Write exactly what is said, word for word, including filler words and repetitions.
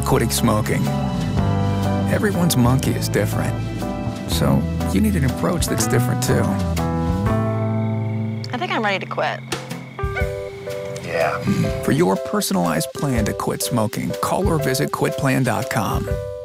quitting smoking. Everyone's monkey is different, so you need an approach that's different too. I think I'm ready to quit. Yeah. For your personalized plan to quit smoking, call or visit quit plan dot com.